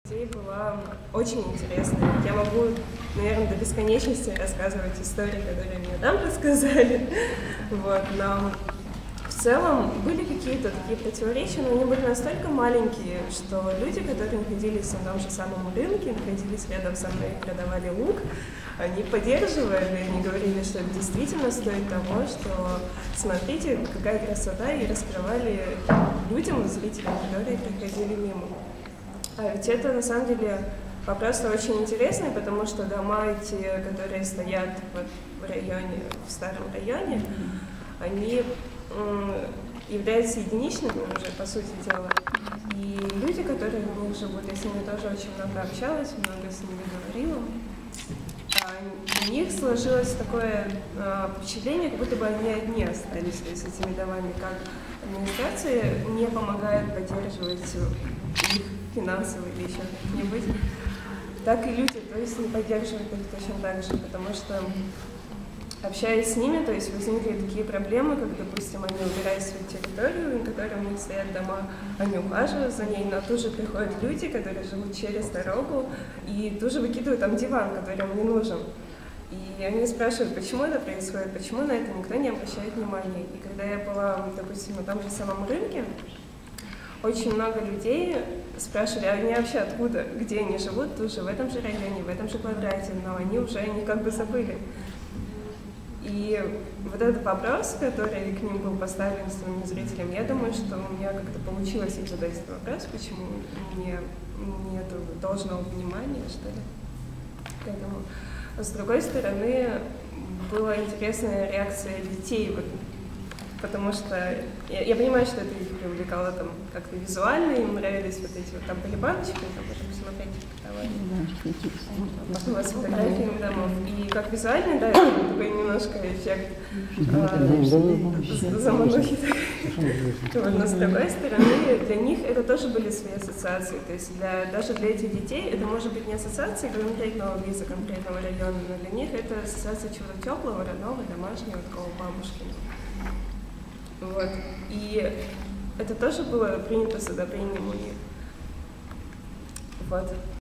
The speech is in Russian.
Идея была очень интересная. Я могу, наверное, до бесконечности рассказывать истории, которые мне там рассказали. Вот. Но в целом были какие-то такие противоречия, но они были настолько маленькие, что люди, которые находились на том же самом рынке, находились рядом со мной и продавали лук, они поддерживали, они говорили, что это действительно стоит того, что смотрите, какая красота, и раскрывали людям, зрителям, которые приходили мимо. А ведь это, на самом деле, вопрос очень интересный, потому что дома эти, которые стоят вот в районе, в старом районе, они являются единичными уже, по сути дела. И люди, которые в них живут, я с ними тоже очень много общалась, много с ними говорила, у них сложилось такое впечатление, как будто бы они одни остались с этими домами, как администрация не помогает поддерживать их финансово или еще как-нибудь, так и люди, то есть не поддерживают их точно так же, потому что, общаясь с ними, то есть возникли такие проблемы, как, допустим, они убирают свою территорию, на которой у них стоят дома, они ухаживают за ней, но тут же приходят люди, которые живут через дорогу, и тут же выкидывают там диван, который им не нужен. И они спрашивают, почему это происходит, почему на это никто не обращает внимания. И когда я была, допустим, на том же самом рынке, очень много людей спрашивали, а они вообще откуда, где они живут, тут же в этом же районе, в этом же квадрате, но они уже о них как бы забыли. И вот этот вопрос, который к ним был поставлен своим зрителям, я думаю, что у меня как-то получилось им задать этот вопрос, почему мне нет должного внимания, что ли, к этому. С другой стороны, была интересная реакция детей, потому что я понимаю, что это их привлекало там как-то визуально, им нравились вот эти вот там барабанчики, там можно посмотреть, у вас фотографиями домов. И как визуально, да, это такой немножко эффект заманухи. Но с другой стороны, для них это тоже были свои ассоциации. То есть даже для этих детей это может быть не ассоциация конкретного близа, конкретного района, но для них это ассоциация чего-то теплого, родного, домашнего, такого бабушкина. Вот. И это тоже было принято с одобрением у них. Вот.